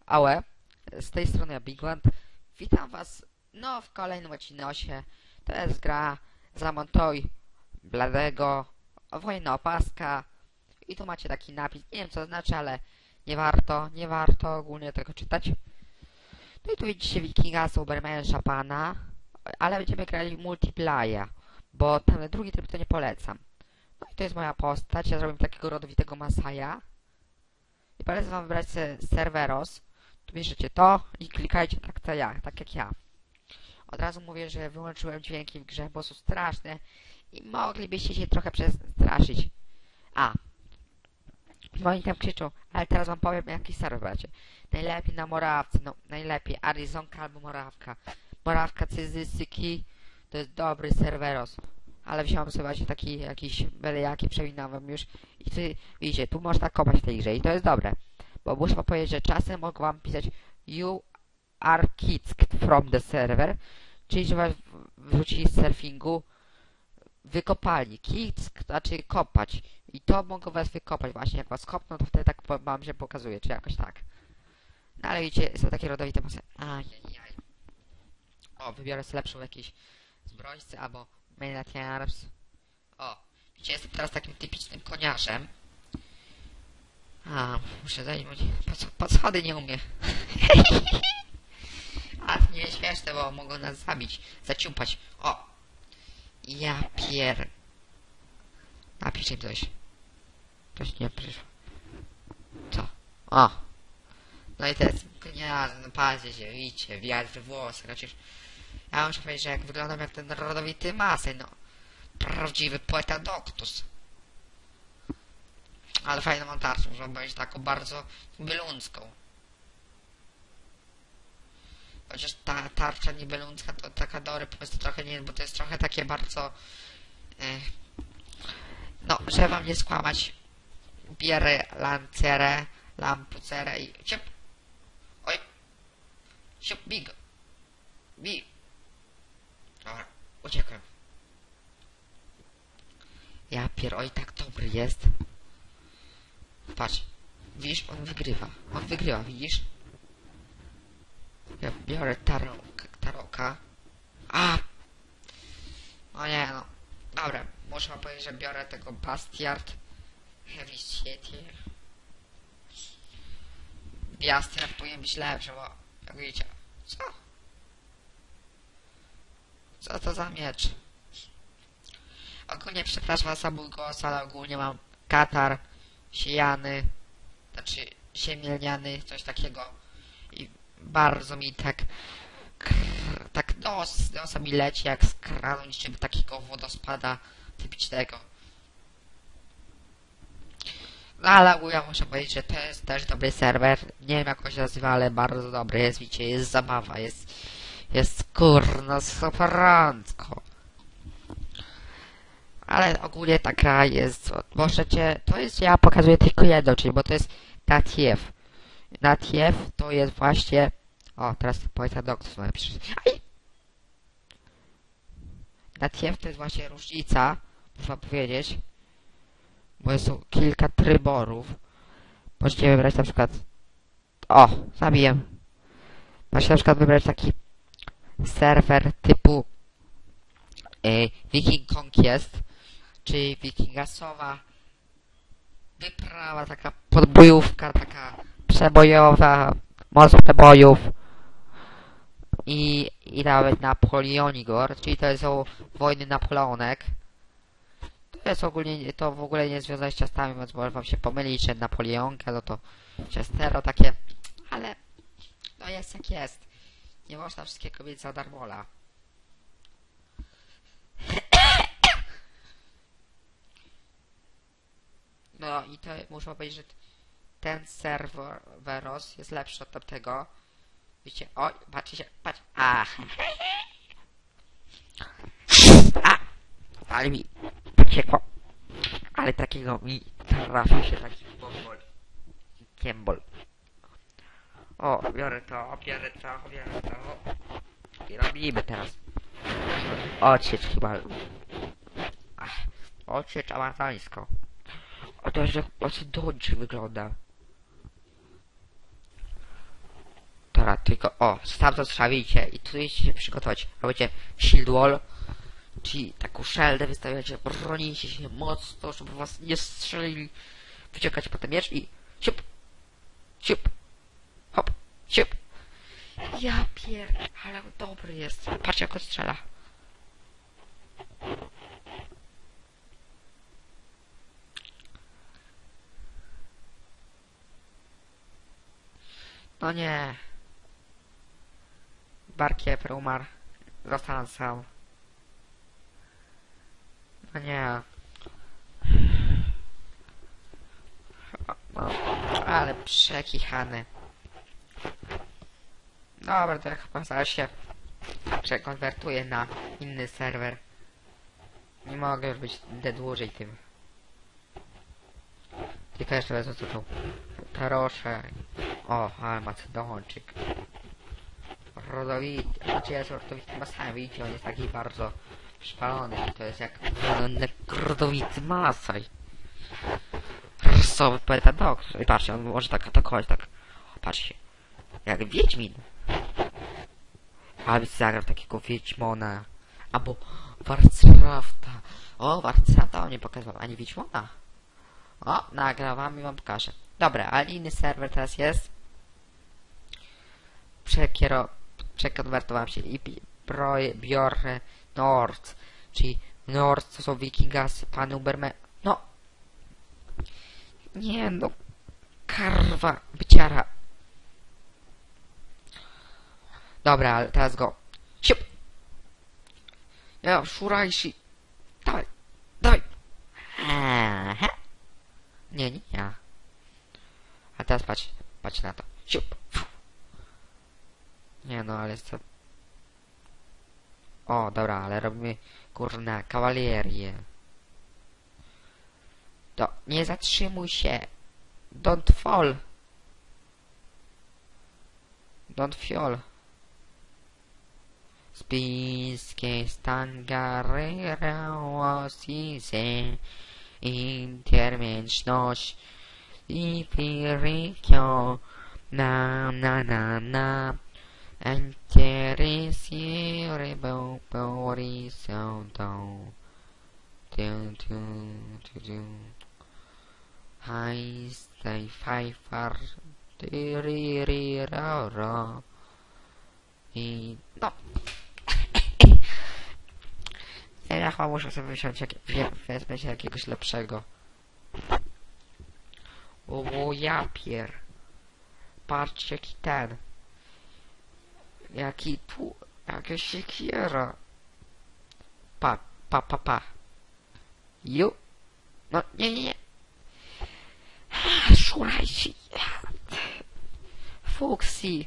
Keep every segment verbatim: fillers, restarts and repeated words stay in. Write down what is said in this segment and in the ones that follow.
Ałe, z tej strony Bigland. Witam was no w kolejnym odcinosie. To jest gra Zamontuj Bladego, Wojna Opaska. I tu macie taki napis, nie wiem co to znaczy, ale nie warto, nie warto ogólnie tego czytać. No i tu widzicie Wikinga, Superman, Szapana, ale będziemy grali w multiplayer, bo ten drugi tryb to nie polecam. No i to jest moja postać, ja zrobię takiego rodowitego Masaja. I polecam wam wybrać sobie Cerberus. Tu bierzecie to i klikajcie tak co ja, tak jak ja. Od razu mówię, że wyłączyłem dźwięki w grze, bo są straszne i moglibyście się trochę przestraszyć. A, bo oni tam krzyczą, ale teraz wam powiem jaki serwer macie. Najlepiej na Morawce, no najlepiej Arizonka albo Morawka. Morawka Cyzysyki to jest dobry Cerberus. Ale wziąłem sobie właśnie taki jakiś byle jaki, przewinąłem już. I tu widzicie, tu można kopać w tej grze i to jest dobre. Bo muszę wam powiedzieć, że czasem mogę wam pisać You are kicked from the server, czyli że was wrzucili z surfingu wykopali. Kick znaczy kopać. I to mogą was wykopać właśnie. Jak was kopną, to wtedy tak wam się pokazuje, czy jakoś tak. No ale widzicie, są takie rodowite masy. Ajajaj. O, wybiorę sobie lepszą jakiś zbrojcy albo Maynard Arms. O, widzicie, jestem teraz takim typicznym koniarzem. A, muszę zajmować. Pod schody nie umie. A, to nie jest śmieszne, bo mogą nas zabić, zaciupać. O! Ja pier... Napisz im coś. Coś nie przyszło. Co? O! No i teraz, koniarze, no patrzcie się, widzicie, wiatr we włosach, chociaż... Ja muszę powiedzieć, że jak wyglądam jak ten rodowity Masej, no. Prawdziwy poeta Doctus. Ale fajną mam tarczę, muszę powiedzieć taką bardzo bieluncką. Chociaż ta tarcza nibeluncka to taka dobry pomysł, to trochę nie, bo to jest trochę takie bardzo... E, no, żeby wam nie skłamać, bierę lancerę, lampucerę i... Ciup! Oj! Ciup, big! Big! Dobra, uciekłem. Ja pier... Oj, tak dobry jest. Patrz. Widzisz? On wygrywa. On wygrywa, widzisz? Ja biorę taroka. taroka. A! O nie no. Dobra, muszę wam powiedzieć, że biorę tego Bastard Heavy City. Bastard powinien być lepszy, bo jak widzicie. Co? Co to za miecz? Ogólnie przepraszam was za mój głos, ale ogólnie mam katar, siejany, znaczy siemielniany, coś takiego. I bardzo mi tak krr, tak nos, nosa mi leci jak z kranu niczym takiego wodospada typicznego. No ale ja muszę powiedzieć, że to jest też dobry serwer. Nie wiem jak on się nazywa, ale bardzo dobry jest, widzicie, jest zabawa, jest jest kurno superrancko. Ale ogólnie ta gra jest, możecie, to jest, ja pokazuję tylko jedno, czyli bo to jest Natiew. Natiew to jest właśnie, o teraz poeta Doctus mamy przeczytać. Natiew to jest właśnie różnica, muszę powiedzieć, bo są kilka tryborów. Możecie wybrać na przykład, o, zabiję. Możecie na przykład wybrać taki serwer typu y, Viking Conquest, czyli wikingasowa wyprawa, taka podbojówka, taka przebojowa, moc przebojów i, i nawet Napoleonigor, czyli to są wojny Napoleonek. To jest ogólnie, to w ogóle nie związane z ciastami, więc może wam się pomylić, że Napoleonka, no to ciastero takie, ale no jest jak jest. Nie można wszystkiego mieć za darmola. No i to muszę powiedzieć, że ten serweros jest lepszy od tamtego. Widzicie, oj, patrzcie się, patrz, a, a, ale mi pociekło, ale takiego mi trafił się taki bombol, kiembol. O, biorę to, biorę to, biorę to. I robimy teraz. Odsiecz chyba. Ach, odsiecz amazańsko. O to, że właśnie dobrze wygląda. Dobra, tylko o, stamtąd strzawicie i tu musicie się przygotować. Robicie shield wall, czyli taką szeldę wystawiacie, bronicie się mocno, żeby was nie strzelili. Wyciągacie potem miecz i siup, siup, hop, siup. Ja pier... ale dobry jest. Patrzcie jak on strzela. No nie. Barkier umarł. Został sam. No nie. No, ale przekichany. Dobra, to ja chyba zaraz się przekonwertuję na inny serwer. Nie mogę już być dłużej tym. Tylko jeszcze wezmę co tu. Karosze. O, ale Macedonczyk. Rodowity. Znaczy jest rodowity Masaj, widzicie, on jest taki bardzo przypalony i to jest jak rodowity Masaj. Rasowy poeta doktor. I patrzcie, on może tak atakować, tak. Patrzcie. Jak Wiedźmin. Ale byś zagrał takiego Wiedźmona. Albo Warcrafta. O, Warcrafta on nie pokazał, ani Wiedźmona. O, nagrałam i wam pokażę. Dobra, ale inny serwer teraz jest. Przekiero... Przekonwertowałem się i biorę Nord. Czyli Nord to są Wikingasy, pan Uberme... No. Nie no. Karwa, byciara. Dobra, ale teraz go. Siup! Ja, szurajsi. Dawaj, dawaj. Aha. Nie, nie ja. A teraz patrz, patrz na to. Siup. Nie no, ale co... O, dobra, ale robimy, kurna, kawalerię. To, nie zatrzymuj się. Don't fall. Don't fall. Spiskie stangarera osise intermieczność i firikio na na na na interesire bo porisonto tu tu tu tu high stay five ro i no. Ja chyba muszę sobie wziąć jak, wezmę się jakiegoś lepszego. O, ja pier. Patrzcie jaki ten. Jaki tu. Jakaś siekiera. Pa, pa, pa, pa. Ju. No, nie, nie, nie. Szurajcie. Fuksy.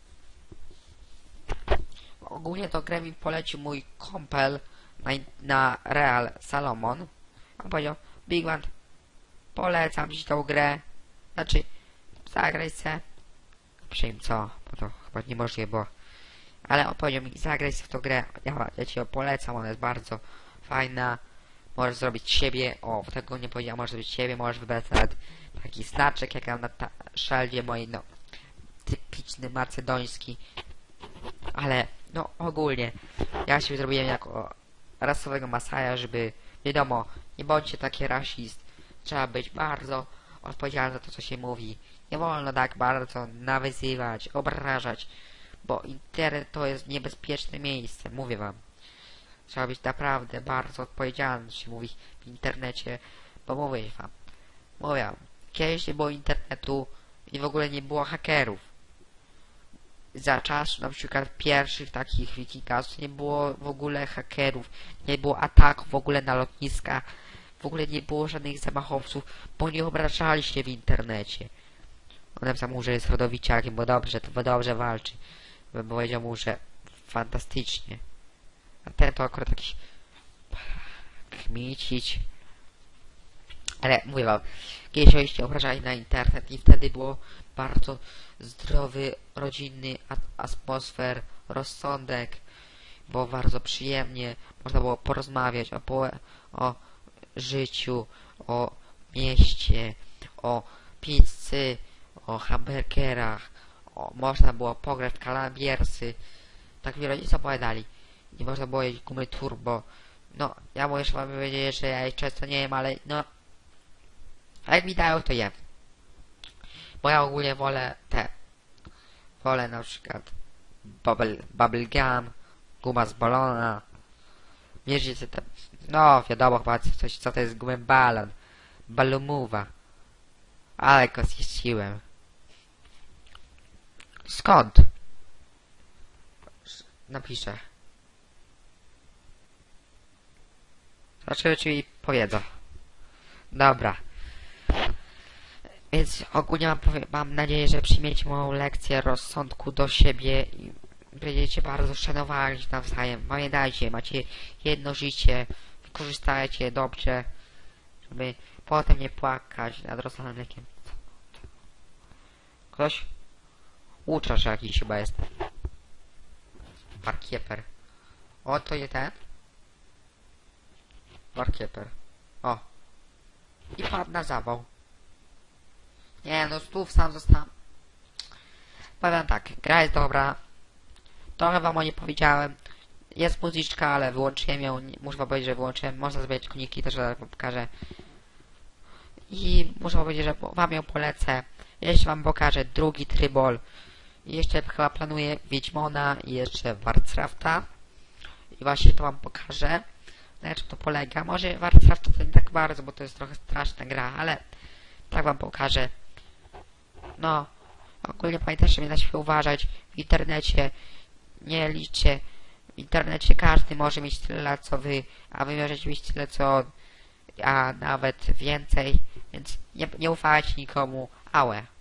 Ogólnie to grę mi polecił mój kompel na, na Real Salomon. On powiedział, Big One, polecam ci tą grę. Znaczy, zagraj se. Przyjm co, bo to chyba niemożliwe było. Ale on powiedział mi, zagraj se w tą grę. Ja, ja ci ją polecam, ona jest bardzo fajna. Możesz zrobić siebie, o, tego nie powiedziałem, możesz zrobić siebie, możesz wybrać nawet taki znaczek, jak ja na ta szeldzie mojej, no, typiczny macedoński. Ale, no, ogólnie, ja się zrobiłem jako rasowego Masaja, żeby, wiadomo, nie bądźcie taki rasist. Trzeba być bardzo odpowiedzialny za to, co się mówi. Nie wolno tak bardzo nawyzywać, obrażać, bo internet to jest niebezpieczne miejsce, mówię wam. Trzeba być naprawdę bardzo odpowiedzialny, co się mówi w internecie, bo mówię wam, mówię wam, kiedyś nie było internetu i w ogóle nie było hakerów. Za czas na przykład pierwszych takich Wikingasów nie było w ogóle hakerów, nie było ataków w ogóle na lotniska, w ogóle nie było żadnych zamachowców, bo nie obrażali się w internecie. On napisał mu, że jest rodowiciakiem, bo dobrze, to dobrze walczy. Bym powiedział mu, że fantastycznie. A ten to akurat jakiś kmicić. Ale mówię wam, kiedyś oni się obrażali na internet i wtedy było bardzo zdrowy, rodzinny atmosfer, rozsądek. Było bardzo przyjemnie, można było porozmawiać o, po, o życiu, o mieście, o pizzy, o hamburgerach, o, można było pograć w kalabiersy. Tak mi rodzice opowiadali. Nie można było jeździć gumy turbo. No, ja mu jeszcze wam powiedzieć, że ja ich często nie jem, ale no... A jak mi dają, to jem. Bo ja ogólnie wolę te... Wolę na przykład... Bubble, bubble gum, guma z balona. Mierzycie te... No, wiadomo chyba coś, co to jest gumy balon. Balumuwa. Ale go zjeździłem. Skąd? Napiszę. Zobaczymy, czy mi powiedzą. Dobra. Więc ogólnie mam, mam nadzieję, że przyjmiecie moją lekcję rozsądku do siebie i będziecie bardzo szanowali nawzajem. Pamiętajcie, macie jedno życie, wykorzystajcie je dobrze, żeby potem nie płakać nad rozlanym mlekiem. Ktoś? Łuczarz jakiś chyba jest. Barkieper. O, to nie ten? Barkieper. O. I padł na zawał. Nie no, stów sam zostałem. Powiem tak, gra jest dobra. Trochę wam o nie powiedziałem. Jest muzyczka, ale wyłączyłem ją. Muszę wam powiedzieć, że wyłączyłem. Można zbierać koniki, też wam pokażę. I muszę wam powiedzieć, że wam ją polecę. Jeszcze wam pokażę drugi trybol. I jeszcze chyba planuję Wiedźmona i jeszcze Warcrafta. I właśnie to wam pokażę. Na czym to polega. Może Warcrafta to nie tak bardzo, bo to jest trochę straszna gra, ale tak wam pokażę. No, ogólnie pamiętajcie, że nie da się uważać. W internecie nie liczcie. W internecie każdy może mieć tyle lat co wy, a wy możecie mieć tyle co on, a nawet więcej. Więc nie, nie ufajcie nikomu. Ałe.